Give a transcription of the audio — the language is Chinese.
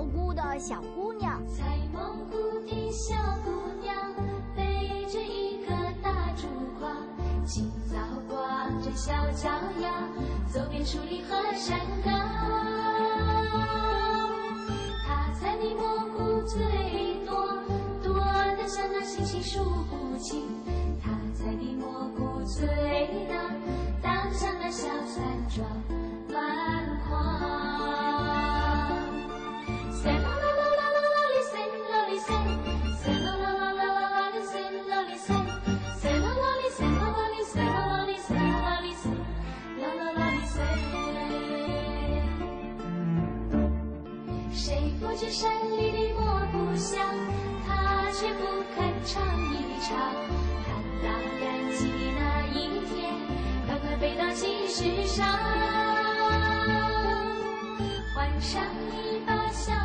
菇的小姑娘。 采蘑菇的小姑娘背着一个大竹筐，清早光着小脚丫，走遍树林和山岗。她采的蘑菇最多，多得像那星星数不清。她采的蘑菇最大，大像那小山庄满筐。谁不知山里的蘑菇香，他却不肯尝一尝。看到赶集那一天，赶快飞到集市上，换上一把小